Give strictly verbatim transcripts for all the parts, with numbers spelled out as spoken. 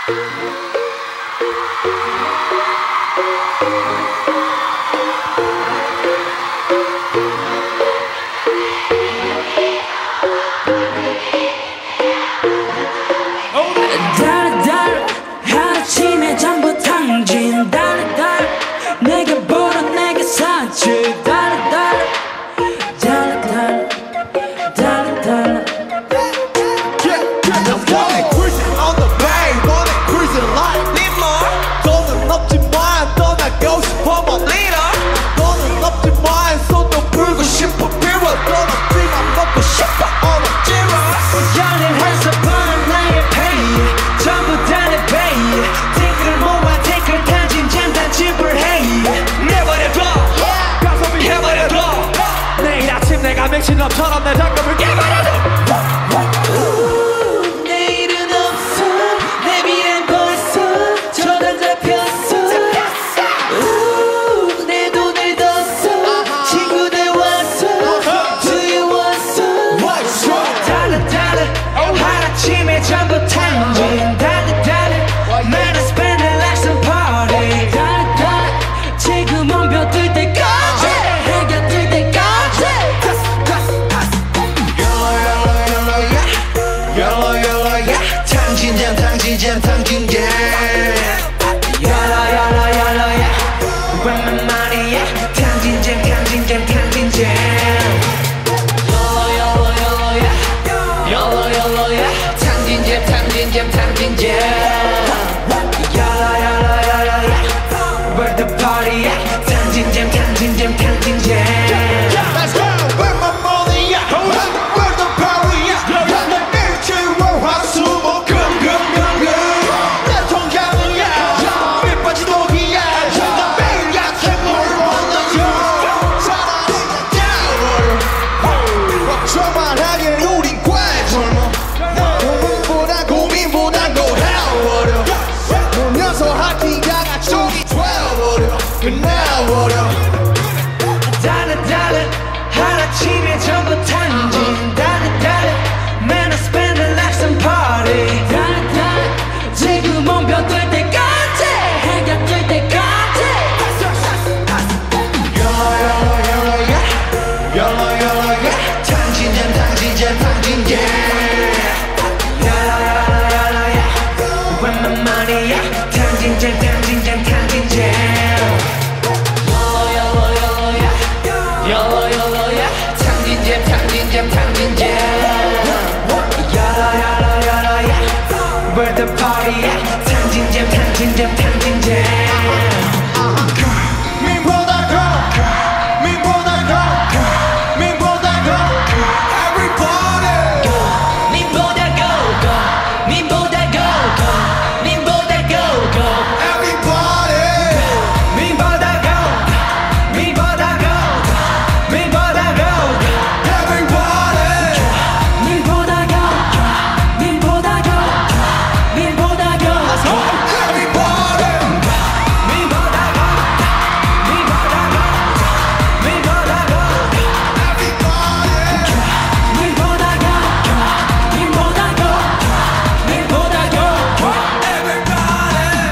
맥시럼처럼 내 작품을 깨버려도 내일은 없어 내 미래는 벌써 저단 잡혔어 우, 내 돈을 뒀어 친구들 왔어 Do you want some? 달라 달라 하루아침에 전부 탕진 달라 달라 Man I spend it like some party 달라 달라 지금 원표 뜰 때까지 해가 뜰 때까지 탕진잼 탕진잼 탕진잼 열어 열어 열어야 웬만 말이야 탕진잼 탕진잼 탕진잼 열어 열어 열어야 열어 열어야 탕진잼 탕진잼 탕진잼 열어 열어 열어야 Where the party야 탕진잼 탕진잼 탕진잼 Let's go! Where my money at? Where the party at? 내 일주일 화수목 달라 달라 하루아침에 전부 탕진 달라 달라 Man I spend it like some party 달라 달라 지금 원표 뜰 때까지 해가 뜰 때까지 열어 열어 열어야 열어 열어야 탕진잼 탕진잼 탕진잼 열어 열어 열어야 웬만 말이야 탕진잼 탕진잼 탕진잼 열어 열어야 탕진잼 탕진잼 탕진잼 열어 열어 열어야 Where the party야 탕진잼 탕진잼 탕진잼 민보다 더 민보다 더 민보다 더 Everybody 민보다 go go 민보다 go go 민보다 go go Everybody 민보다 go 민보다 go 민보다 go Everybody 민보다 go 민보다 go 민보다 go Everybody 민보다 go 민보다 go 민보다 go Everybody 민보다 go 민보다 go 민보다 go Everybody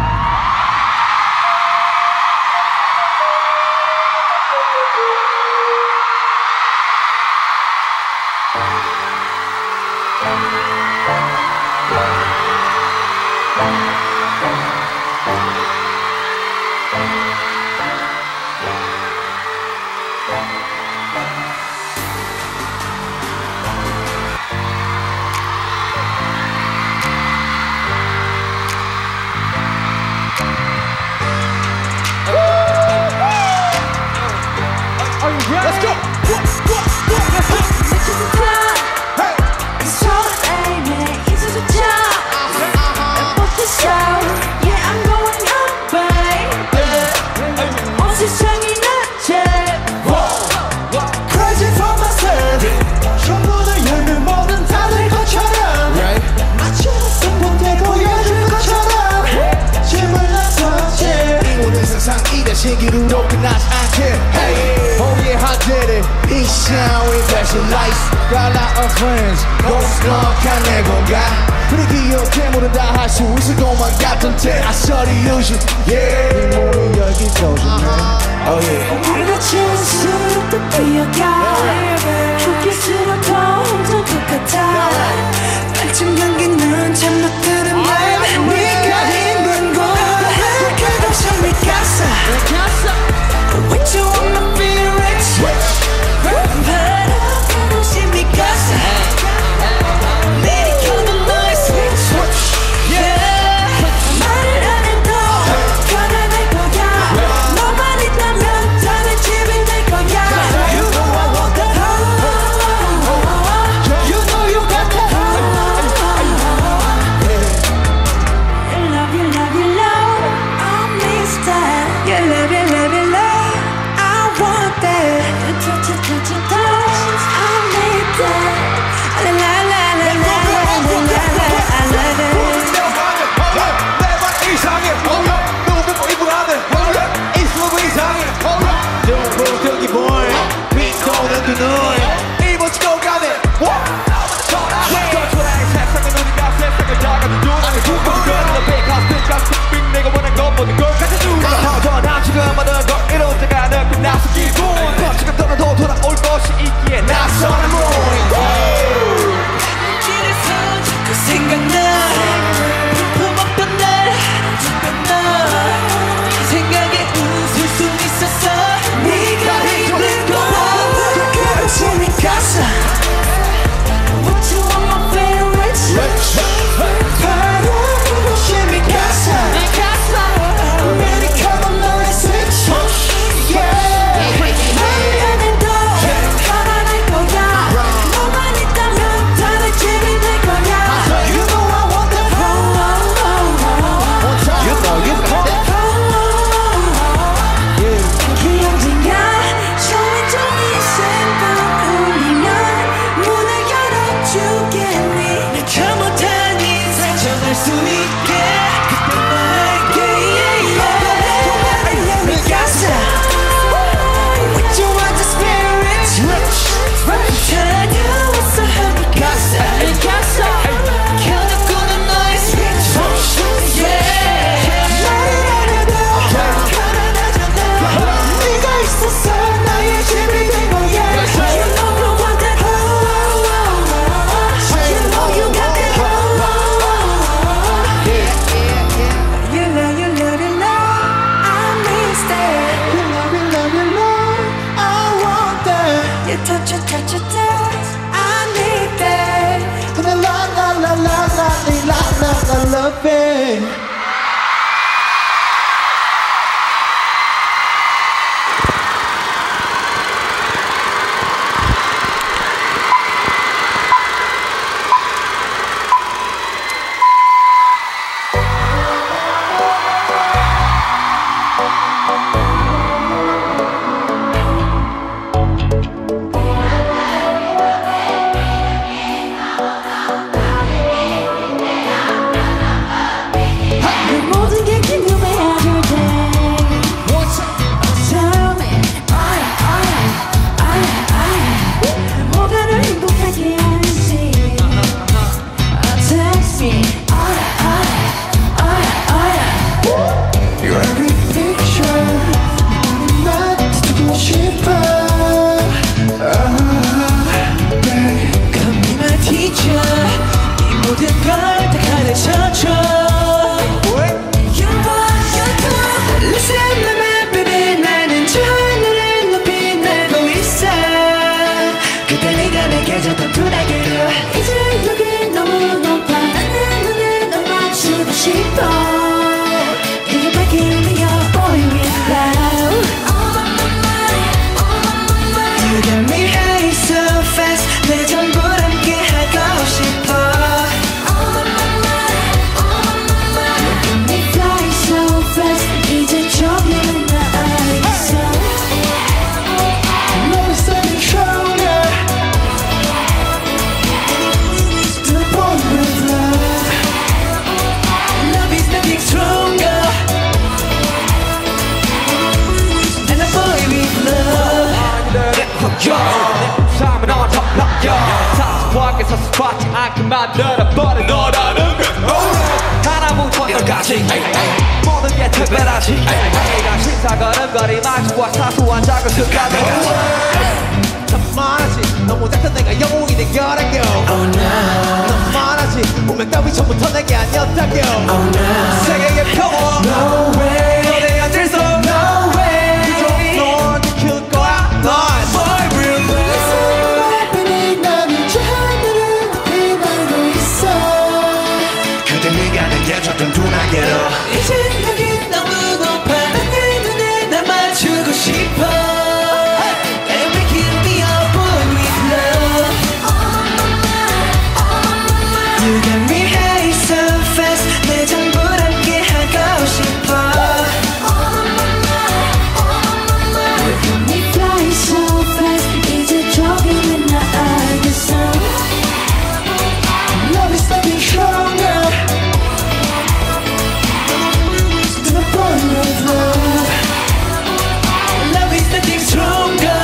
Let's go! Let's go! Hey! 설레임에 잊어주자 What show? Yeah, I'm going up, baby 온 세상이 나제 Crazy for myself 전문을 열면 모든 다들 것처럼 마치는 승부대 보여줄 것처럼 짐을 나섰지 오늘 세상 이래 신기루로 끝나지 않게 Hey! Oh yeah, I did it 이 sound we passion lights Got a lot of friends 못 스넉한 내 공간 분위기 어때 모든 다 할 수 있을 것만 같던데 I saw the illusion yeah 이 몸이 열기 조심해 oh yeah 우리가 지울수록 더 뛰어가 흙길수록 더 혼자 똑같아 반쯤 감기는 참 너들은 말 네가 힘든 건 끝없이 미카사 With you on my feelings 바로 끝없이 미카사 내리 켜둔 너의 switch yeah 말을 안 해도 변해낼 거야 너만 있다면 다른 집이 될 거야 You know I want that You know you got that You love, you love, you love I miss that You love, you love, you love I want that You touch it, touch it, touch I need that La la la la la la la la I love it 내맘 이상해 누구 뵙고 이불하네 있으면 이상해 너무 보기 boy 빛도는 두 눈 이모지고 가네 더 초라해 세상에 눈이가 세상을 다가는 눈 안에 두꺼운 건 베이커스 빛과 빅 내가 원한 건 모든 걸 가진 눈 더 남지금 모든 걸 이룬 때가 늘 끝났어 기분 더 지금 떠나도 돌아올 것이 있기에 낯선 문 길에서 자꾸 생각나 볼품 없던 날 죽던 널 생각에 웃을 수 있었어 네가 힘든 건 끝없이 미카사 What you want my favorites 바로 끝없이 미카사 내리 켜둔 너의 switch yeah 말을 안 해도 변해낼 거야 너만 있다면 다른 집이 될 거야 You know I want that You know you got that 그 언젠가 처음에 종이 생각 울리면 문을 열어주겠니 내가 못한 이상 전할 수 있게 그때 너에게 yeah, yeah. 미카사 With you on the spirit 다녀왔어 미카사 미카사 켜놓고는 너의 switch yeah 말을 안 해도 편안하잖아 네가 있어서 나의 집이 된 거야 You know you want that You know you got that You love, you love, you love I miss that You love you love you love I want that You touch it, touch it, touch I need that La la la la la la la la la love it 그 모든 게 궁금해하실 때 Tell me 아야 아야 아야 아야 뭐가 널 행복하게 하는지 Text me 아야 아야 아야 아야 Your every picture 나 듣고 싶어 Come be my teacher 이 모든 걸 다 가르쳐줘 You want you do Listen to me baby 나는 저 하늘을 높이 날고 있어 그때 네가 내게 줬던 불안해요 이제 여기 너무 높아 나는 눈을 널 맞추고 싶어 네가 밝게 울려 boy with love You got me high so fast 내 전부 함께 하고 싶어 Let me fly so fast 이제 조금 나 알겠어 Love is standing stronger The bond with love Love is getting stronger And a boy with love 삶은 언덕 넘겨 사실 밖에서 스파지 않게 만들어버린 너라는 끝까지 모든 게 특별하지 내가 신사걸음거리 말투와 사소한 작은 습관들 참 많았지 너무 작던 내가 영웅이 된 거라고 oh, no. 난 많았지 운명 따위 처음부터 내게 아니었다고 oh, no. 세계의 평화 no way 너내 앉을 수 no way 그저 널 지킬 거야 넌 my real love 나는 저들은 기다리고 있어 그대 네가 내게 줬던 두 날개로 이제 여기 너무 높아 내 눈에 날 맞추고 싶어 You got me high so fast 내 전부 함께 하고 싶어 You got me fly so fast 이제 조금은 나 알겠어 Love is nothing stronger than the burn of love Love is nothing stronger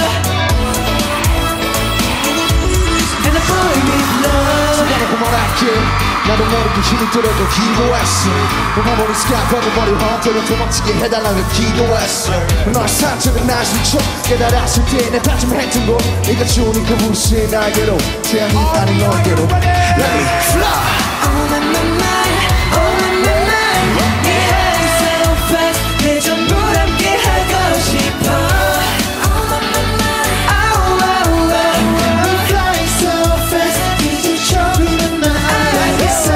than a boy with love 나도 모르게 힘이 들어도 기도했어 너가 머리 스카프하고 머리 헛들어 도망치게 해달라고 기도했어 너의 상처는 날 스쳐 깨달았을 때 내 다짐했던 거 네가 주니까 무시해 날개로 태양이 아닌 너에게로 Let me fly All on my mind, all on my mind 내 high so fast 내 전부 함께 하고 싶어 All on my mind, oh, oh, oh You got me flying so fast 이제 조금은 나 알겠어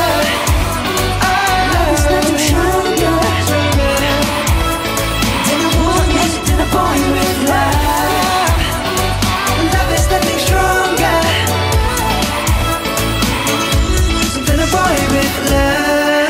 Love is nothing stronger than a woman, than a boy with love Love is nothing stronger than a boy with love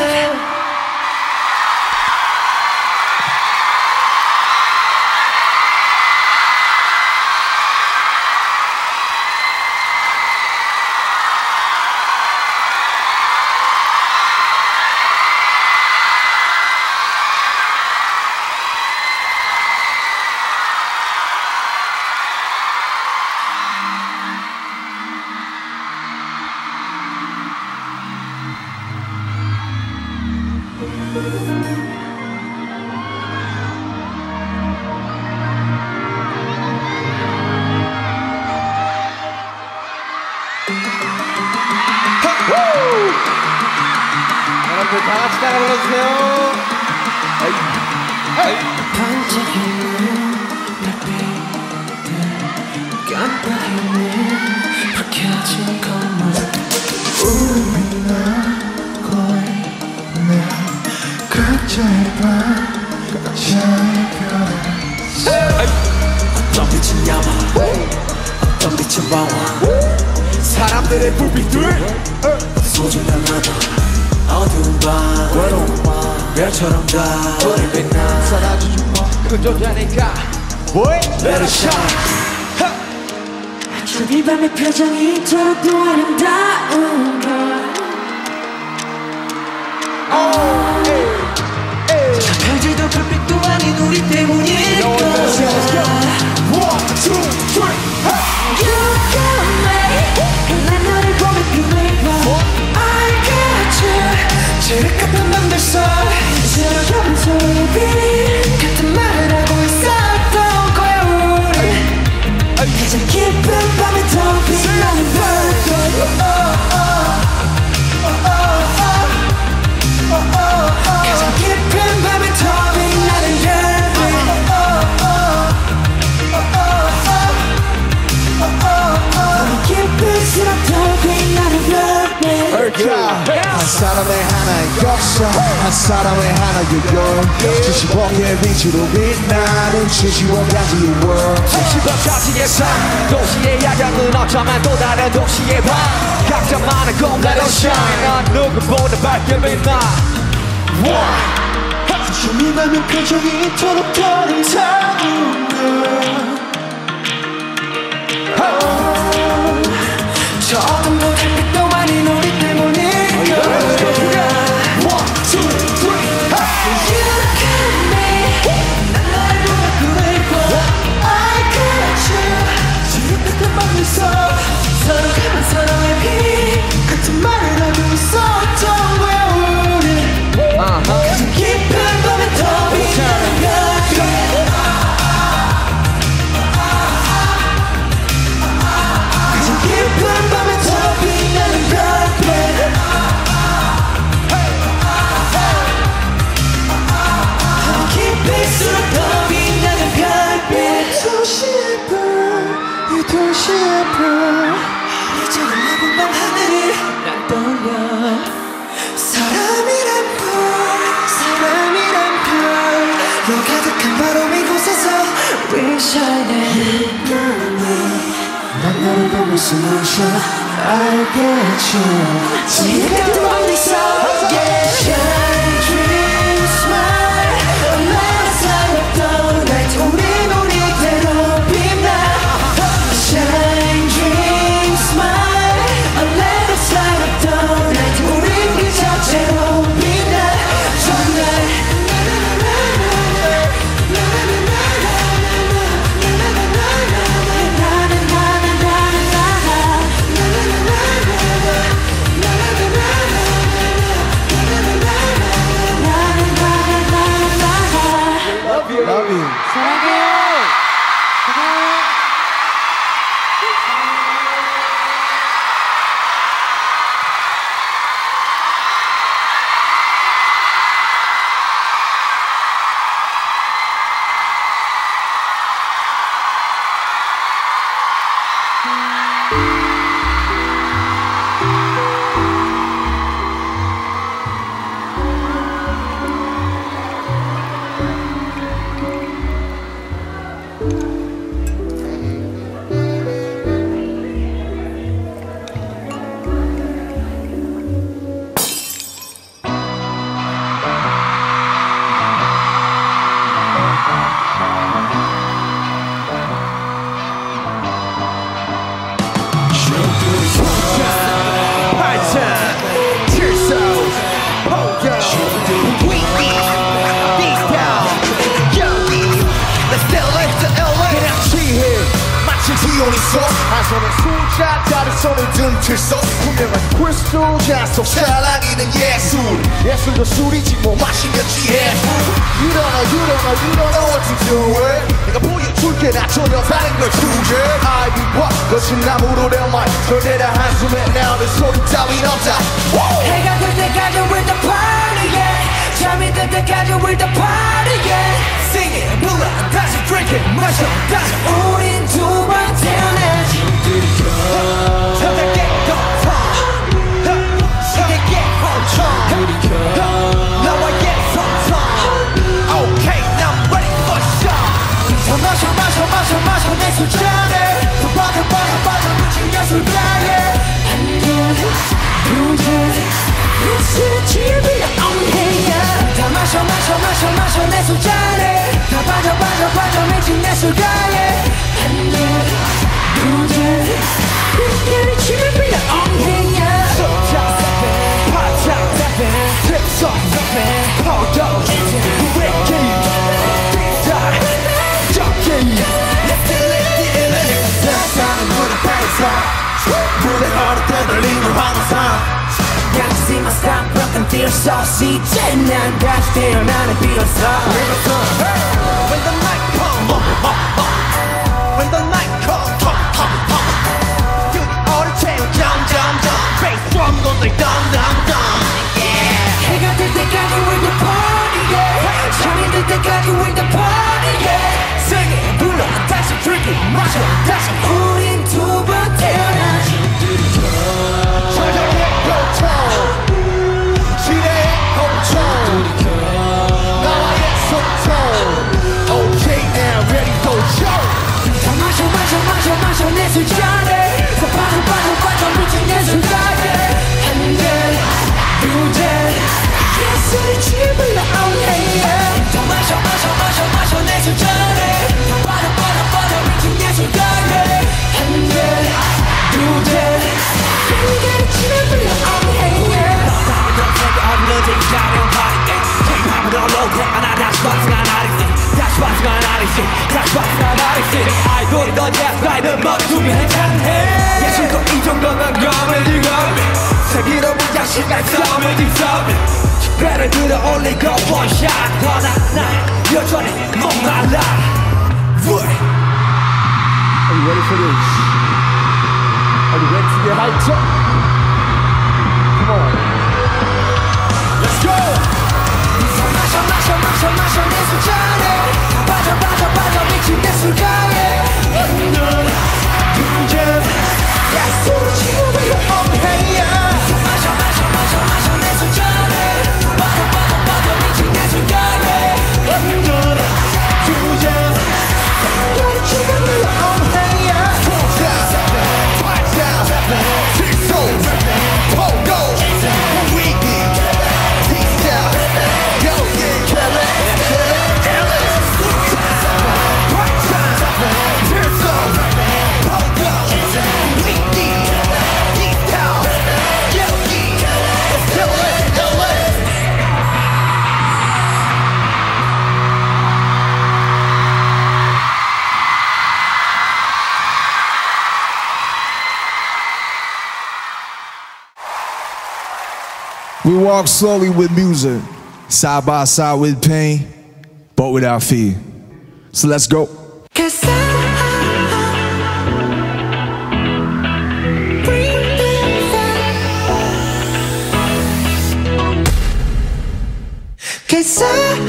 여러분들 다 같이 따라 불러주세요 반짝이는 별빛들 깜빡이는 불 켜진 건물 우리 나 거의 내 각자의 밤 각자의 별 어떤 빛은 야마 어떤 빛은 방황 사람들의 불빛들 소중한 나도 어두운 밤 외로운 밤 별처럼 다 우릴 빛나 사라지지 마 그저자니까 Boy let it shine 저 이 밤의 표정이 이토록 또 아름다운 걸 저 별들도 불빛도 아닌 우리 때문일 거야 One, two, three, hey! You got me 난 너를 보며 빛내봐 I got you 지륵같은 밤들 사이 새로운 소리 같은 말을 하고 있었던 거야 우리 가장 깊은 밤에 더 빛나는 별들 가장 깊은 밤에 더 빛나는 별들 더 깊을수록 더 빛나는 별들 한 사람의 하나의 역사 한 사람의 하나의 열 칠십억 개의 빛으로 빛나는 칠십억 가지의 world 칠십억 가지의 삶 도시의 야경은 어쩌면 또 다른 도시의 밤 각자만의 꿈 let it shine 난 누구보다 밝게 빛나 숨이 나는 표정이 이토록 더 아름다운 걸 저 어둠 모든 빛도 아닌 우리 때문일 거야 One, two, three, hey! You got me 난 너를 보며 꿈을 꿔 I got you 지긋한 밤에서 서로 가면 서로의 빛 같은 말을 하고 있었던 거야 우리 사람이란 별 사람이란 별로 가득한 바로 이곳에서 We shining 난 너를 보며 숨을 쉬어 알겠죠 지금도 어디서 Yeah Shine dream smile Let us light up the night 우린 우리대로 빛나 Shine dream smile Let us light up the night 우린 그 자체로 빛나 정말 Love you. 한 손에 술잔 다른 손을 든 틀속 분명한 크리스탈 잔속 찰랑이는 예술 예술도 술이지 뭐 마시면 취해 You don't know you don't know you don't know what to do it 내가 보여줄게 나 전혀 다른 걸 주제 아이비와 거친 나무로 내 말 전에다 한숨에 나오는 소리 따윈 없다 해가 될 때까지 we're the party yeah 잠이 들 때까지 we're the party yeah Sing it 불러 다시 drink it 마셔 다시 우린 두 번 태어나지 서답게 덮어 시대게 멈춰 나와의 소통 Okay now I'm ready for show 더 마셔 마셔 마셔 마셔 내 술잔에 더 빠져 빠져 빠져 미친 예술가에 안녕 부재 예술의 집이야 oh yeah 다 마셔 마셔 마셔 마셔 내 술잔에 다 빠져 빠져 빠져 미친 예술가에 안녕 부재 예술의 집이야 oh yeah So top steppin', pop top steppin', tip top steppin', hold up, wiki, deep dive, jockey. Let's do it, do it. 세상은 무대 패서 무대 어릴 때 들리는 환상. Can't you see my style, broken tear sauce. 이제 난 다시 태어나는 비로소. When the night comes, when the night comes, 여기 어릴 때 점점점 bass drum goes like dum dum dum. Yeah. 해가 뜰 때까지 we're the party, yeah. 잠이 들 때까지 we're the party, yeah. Sing it, 불러 다시 drink it, 마셔 다시 우린 두 번 태어나지. 세상의 고통 시대의 고통 나와의 소통 Okay now ready for show 다 마셔 마셔 마셔 마셔 내 술잔에 다 빠져 빠져 빠져 미친 예술가에 한결 부재 예술의 집을 나오네 다 마셔 마셔 마셔 마셔 내 술잔에 다 빠져 빠져 빠져 미친 예술가에 한결 부재 예술의 집을 나오네 어디든지 가면 party K-pop은 all over 하나 다시 박스가 나리지 다시 박스가 나리지 다시 박스가 나리지 아이돌이 넌 예술가이든 멈추면 괜찮네 예술도 이 정도면 거물이고 세계로 무장시간 싸움을 뒤싸움 배를 들어 올리고 원샷 더나 나 여전히 목말라 Are you ready for this? Are you ready to get hyped up? Come on Let's go! 마셔 마셔 마셔 마셔 내 술잔에 빠져 빠져 빠져 미친 내 술가에 없는 문제 예술의 집을 오해야 마셔 마셔 We walk slowly with music, side by side with pain, but without fear. So let's go. Cause I bring them fire. Cause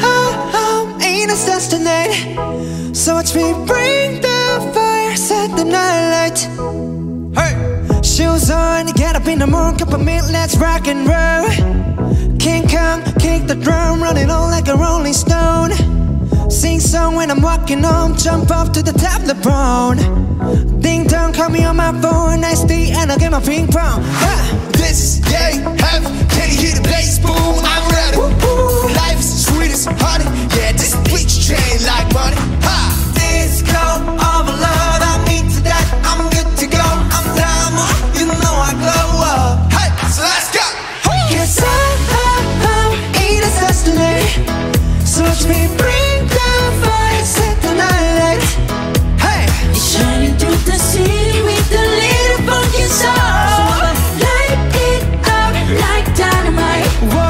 I ain't a stars tonight. So watch me bring the fire, set the night light. Hey! Shoes on, get up in the morning, cup of milk, let's rock and roll. King Kong, kick the drum, running on like a rolling stone. Sing song when I'm walking home, jump up to the top of the phone. Ding dong, call me on my phone, nice tea and I'll get my ping pong. Ha! This is gay, heavy, can you hear the bass boom? I'm ready. Woo-hoo. Life is sweet as honey, yeah, this bleach chain like money. Ha! Disco overload, I'm into that, I'm good to go. I'm diamond, you know I glow up. Hey, so let's go. Cause I'm in a stars tonight. So watch me bring the fire, set the night light. Hey! Shining through the city with a little funky soul. Light it up like dynamite.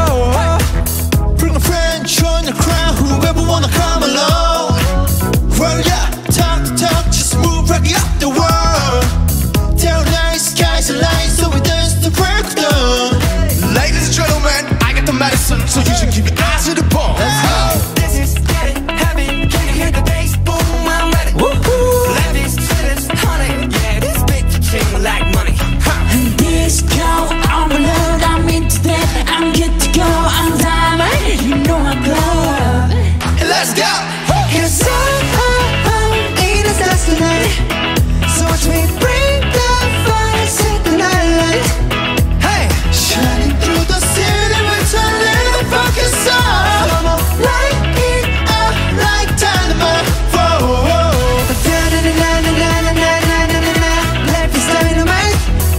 Whoa, bring a friend, join the crowd, whoever wanna come along. Well, yeah, talk to talk, just move right up the world. Down night, skies align, so we dance the break of dawn. Ladies and gentlemen, I got the medicine, so you should keep your eyes to the ball. Let's go. This is getting heavy, can you hear the bass boom? I'm ready. Woohoo! Life is sweet as honey, yeah, this bitch chain like money. And disco overload, I'm into that, I'm good to go. I'm diamond, you know I glow. Let's go. Cause I'm in the stars tonight. So watch me bring the fire, set the night light. Hey! Shining through the city with a little funky soul. Light it Up like dynamite. Whoa, whoa. Da-na-na-na-na-na-na-na-na-na-na. Life is dynamite.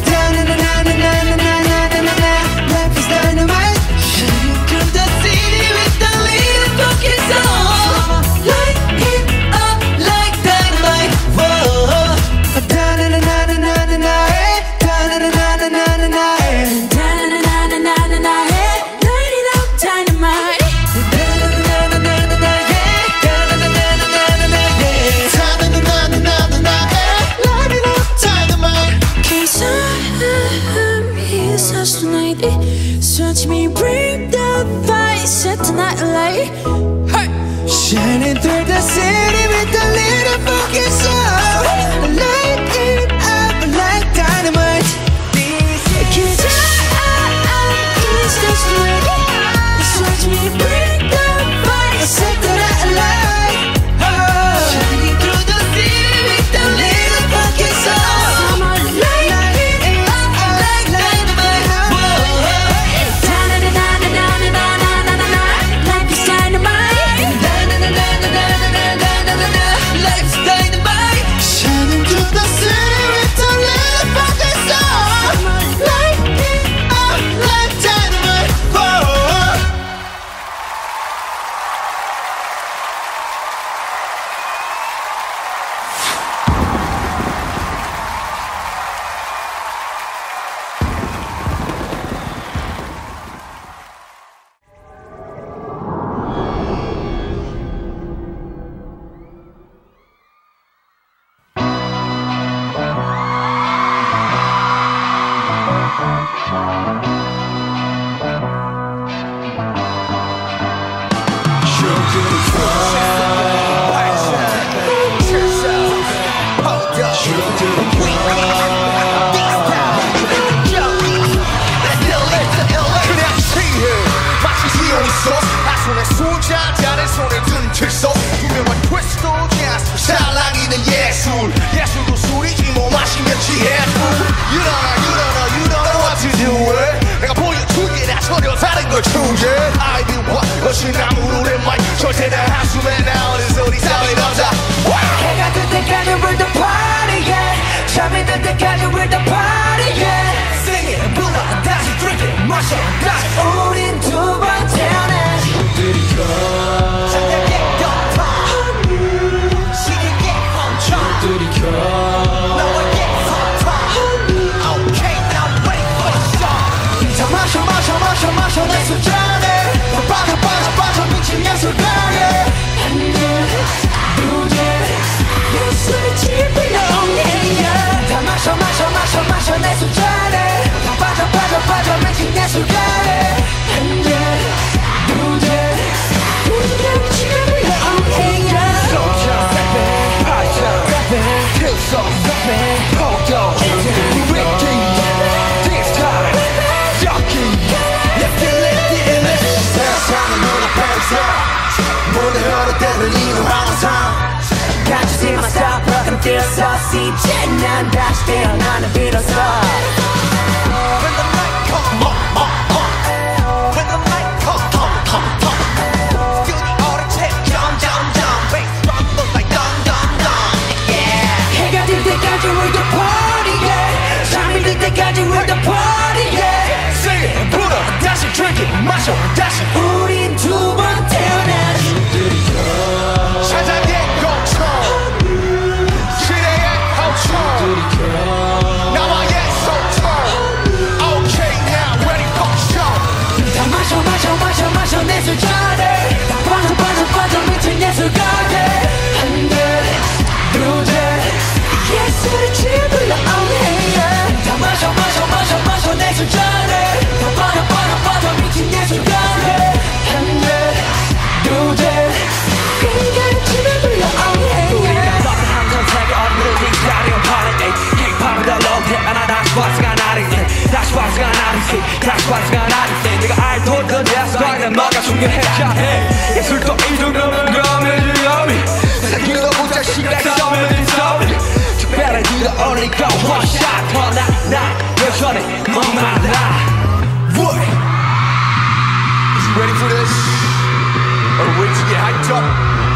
Da-na-na-na-na-na-na-na-na-na. Life is dynamite. Shining through the city with a little funky soul. Light it up like dynamite. Whoa. Da-na-na-na-na-na-na. Hey. Da-na-na-na-na-na-na. Hey. Da-na-na-na-na-na. Hey. Light it up dynamite. Da-na-na-na-na-na. Hey. Da-na-na-na-na-na. Hey. Ta-na-na-na-na-na-na, eh. Light it up, dynamite. Cause I'm here such tonight. So watch me bring the fire, set the night light. Hey! Shining through the city with a little funky soul. Light it up like dynamite. Cause I'm here such tonight. So watch me bring the fire, set the night light. Oh. Shining through the city with a little funky soul. Light it up like dynamite. Whoa. Da-na-na-na-na-na-na-na-na-na. Life is dynamite. Da-na-na-na-na-na-na-na-na-na. Life is dynamite. Shining through the city with a little funky soul. Light it up like dynamite. Whoa. 예술도 술이지 뭐 마시면 취해. You don't know, you don't know, you don't know what to do with. 내가 보여줄게 나 전혀 다른 걸 추제. I do what 것이 나무를 마이 절대 내 한숨에 나오는 소리 따윈 없다. 해가 뜰 때까지 we're the party yeah. 잠이 들 때까지 we're the party yeah. Sing it 불러 다시 drink it 마셔 다시 우린 두 번 태어나 들이켜 마셔 마셔 마셔 마셔 내술까래 한잔 두잔 우리가 지금을 영행야 문을 열을 때는 이유 항상 같이 see my stop broken 뛰어서 이제 난 다시 태어나는 비로소 When the night come on, on, on When the night come, come, come, come Feel the autumn take jump, jump, jump Bass rumble like dum, dum, dum Yeah 해가 들 때까지 we're the party yeah 잠이 들 때까지 we're the party yeah Sing it, 불어, 다시 drink it, 마셔, 다시 우린 두 번 태어나지 사장의 고통 시대의 허총 나와의 소통 Okay now ready for show 다 마셔 마셔 마셔 마셔 내술 잘해 다 빠져 빠져 빠져 미친 예술가게 한잔 두잔 예술의 취해 불러 oh yeah 다 마셔 마셔 마셔 마셔 내술 잘해 다 빠져 빠져 빠져 미친 예술가게 한잔 두잔 그니까 취해 불러 oh yeah 항상 세계 어디를 네 자리에 파는 힙합을 더 롱해 하나 다시 와서가 나를 세 다시 와서가 나를 세 다시 와서가 나를 세 네가 알던 건 예술가는 뭐가 중요했자 해 예술도 이 정도면 그러면 위험해 세상이 너무 자식이 싸움을 싸움을 특별한 네가 only go one shot 더나나 여전히 목말라 What? Is you ready for this? Or wait to get hyped up?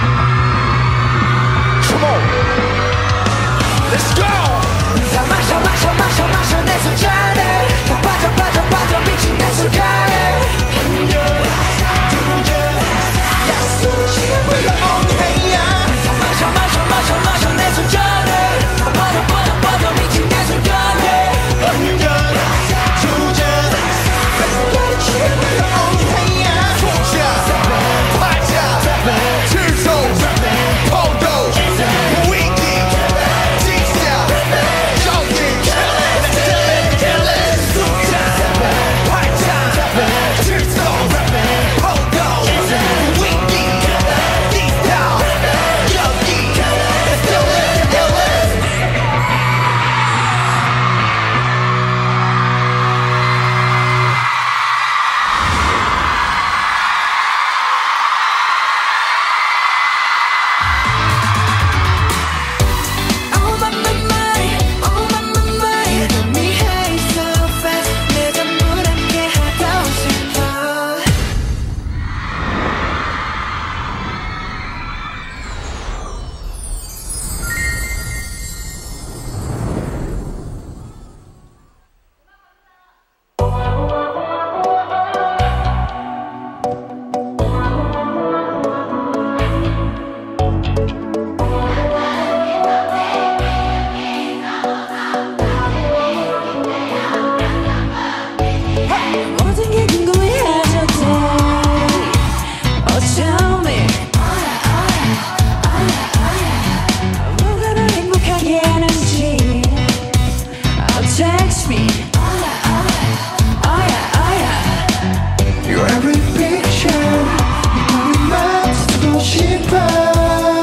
Come on Let's go! 다 마셔 마셔 마셔 마셔 내술 잘해 다 빠져 빠져 빠져 미친 예술가에 한잔 두잔 약속을 지금 불러 okay yeah 다 마셔 마셔 마셔 마셔 내술 잘해 다 빠져 빠져 빠져 미친 예술가에 한잔 두잔 약속을 지금 불러 okay yeah 풍차, 팔자, 칠소, 포도, 위기, 진짜, 저기, let's do it, kill it, 풍차, 팔자, 칠소, 포도, 위기, 진짜, 여기, let's do it, kill it. Oh my my my, oh my my my You got me high so fast 내 전부 함께 하고 싶어 모든 게 궁금해져도 Oh tell me 뭐가 널 행복하게 하는지 Oh text me Oh yeah, oh yeah Your every picture 너만 쓰고 싶어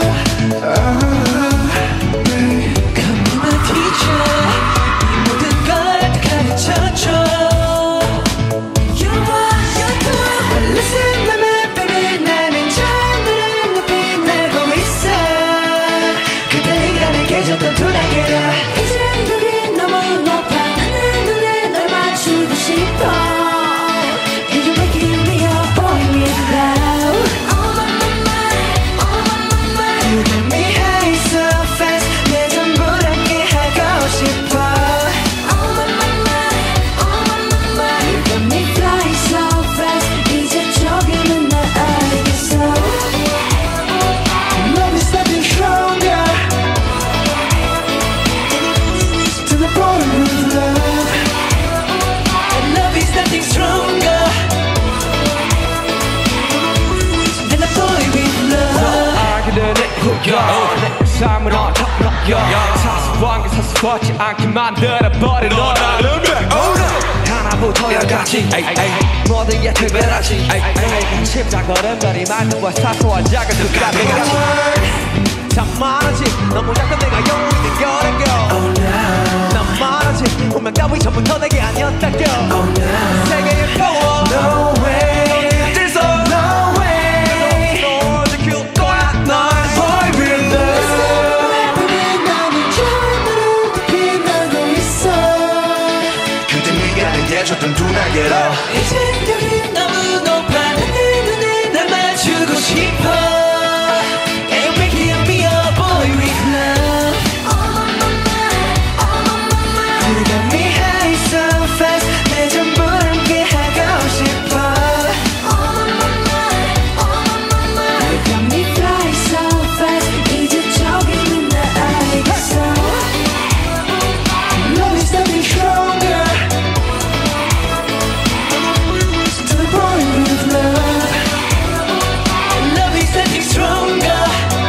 Come be my teacher 이 모든 걸 가르쳐줘 You're one, you're two Listen to me baby 나는 잠들은 눈빛 날고 있어 그대가 내게 줬던 두나게라 이젠 여기 너무 높아 나는 눈에 널 맞추고 싶어 And you making me a boy with love Oh my my my, oh my my my You got me high so fast 내 전부 함께 하고 싶어 Oh my my my, oh my my my You got me fly so fast 이제 조금은 날 알겠어 Love is nothing stronger To the bottom of love And love is nothing stronger than a boy with love 알게 내 후여 내 삶을 어떡여 사소한 게 사소하지 않게 만들어버린 너라는 백 하나보다 토요같이 모두에 특별하지 십자걸음거리 말투와 사소한 작은 두 가지같이 참 많았지 너무 약한 내가 영웅이 된 거라고 난 말하지 운명 따위 전부터 내게 아니었다고 세계의 power No way There's no way 너 지킬 거야 널 Boy with love 나는 처음으로 빛나고 있어 그때 네가 내게 줬던 두 날개로 이젠 여기 너무 높아 내 눈에 날 맞추고 싶어 And you're making me a boy with love You got me high so fast 내 전부 함께 하고 싶어 You got me fly so fast 이제 저기 있는 나 알겠어 Love is getting stronger To the boy with love Love is getting stronger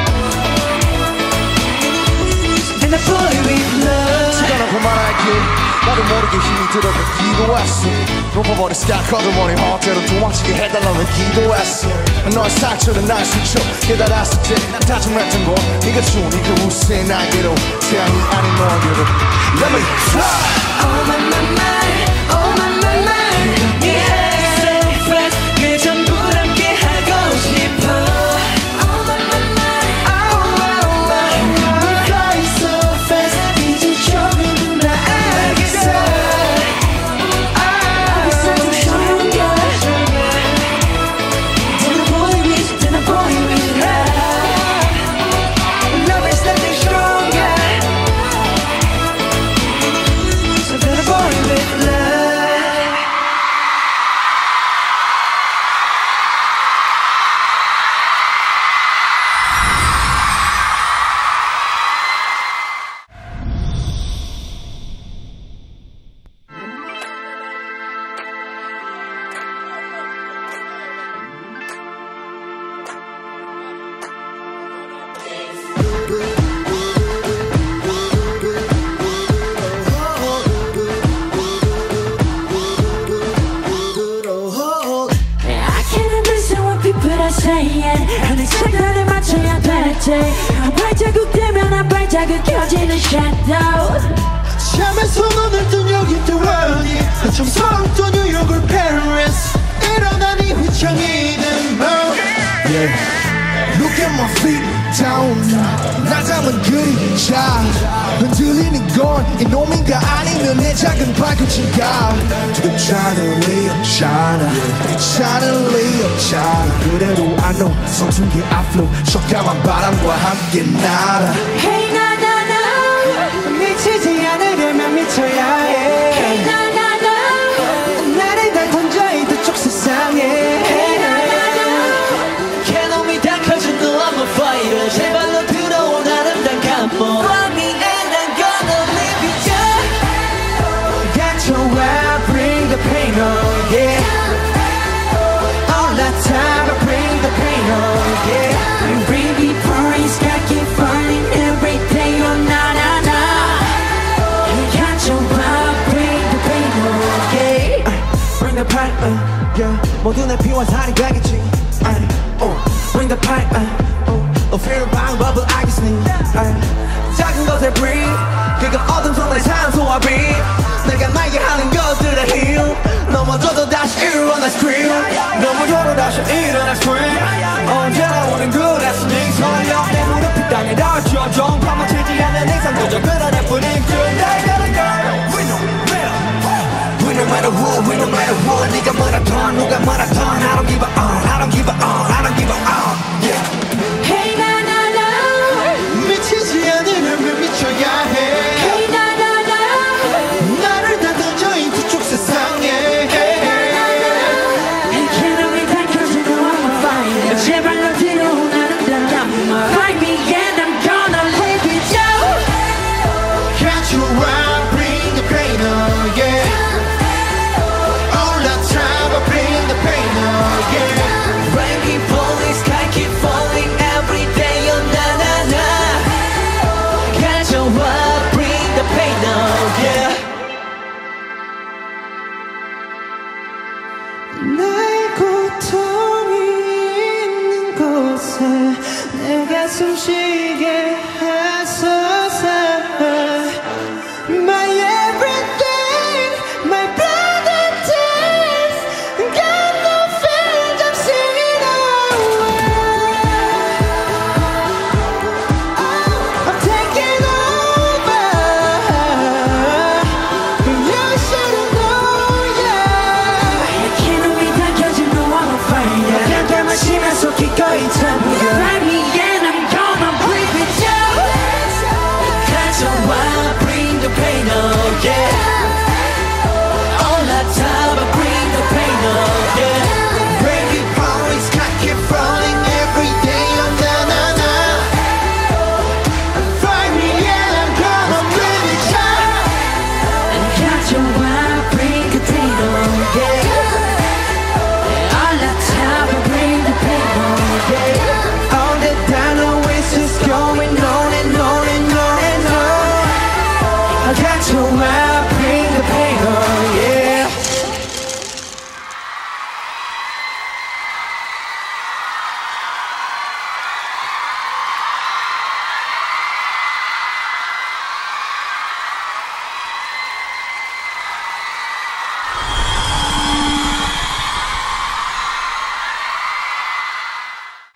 Than the boy with love 시간을 그만할게 나도 모르게 힘이 들어가 기도했어 높아버린 스카 커져버린 호텔로 도망치게 해달라며 기도했어 너의 상처를 날 스쳐 깨달았을 때난 다짐했던 건 네가 주니까 우스의 날개로 태양이 아닌 너에게로 Let me fly Oh my my my Oh my my my You got me high so fast 내 전부 함께 하고 싶어 Oh my my my Oh my my You got me fly so fast 이제 저기 있는 나 알겠어 Love is getting stronger Than a boy with Than a boy with love Love is getting stronger Than a boy with love I can't understand what people are saying 하늘 차단에 맞춰야 되지 한 발자국 되면 한 발자국 켜지는 shadow 잠에서 눈을 뜬 여기 또 어디 한참 서울도 뉴욕을 페리스 일어나니 휘청이는 뭐 Yeah. Look at my feet down. 나 잡은 그림자 흔들리는 건 이놈인가 아니면 내 작은 발끝인가 지금 차라리 없잖아 차라리 없잖아 그래도 I know 성순기 앞으로 쇼감한 바람과 함께 날아 Hey na na na 미치지 않으려면 미쳐야 해 Hey na na na 나를 다 던져 이 두쪽 세상에 Hey na na na 개놈이 다 커진 너 I'm a fighter 제발 너 들어온 아름다운 감동 Find me and I'm gonna leave you down 닥쳐와 bring the pain on yeah All the time I bring the pain on yeah Baby praise God keep falling every day oh na na na Catch your vibe bring the pain on yeah Bring the pain uh, yeah 모두 내 피와 살이 되겠지 uh, oh. Bring the pain uh, oh. 너 fear 방법을 알겠으니 uh, 작은 것에 breathe 그가 어둠 속에 산소와 빛 내가 나에게 하는 것들의 힘 넘어져도 다시 일어나 scream 넘어져도 다시 일어나 scream 언제나 우린 그랬으니 설령 내 무릎이 땅에 닿죠 정파만 치지 않는 이상 그저 그러내 뿐인 그대 가는 girl We no matter We no matter what We no matter what 네가 뭐라던 누가 뭐라던 I don't give a on I don't give a on I don't give a on yeah Hey na na na 미치지 않으려면 미쳐야 해 Hey na na na 나를 다 던져 이 두쪽 세상에 개놈이 다 켜진 너 I'm a fighter 제발 너 들어온 아름다운 감동 Find me and I'm gonna leave you down Can't you run, bring the pain on, yeah All the time I bring the pain 나의 고통이 있는 곳에 내가 숨쉬게 했었어. My everything, my blood and tears, got no feelings, I'm singing away. I'm taking over. You should've known, yeah. 내 기능이 당겨진 no I'm on fire. 그냥 닮아시면서 기꺼이 참아.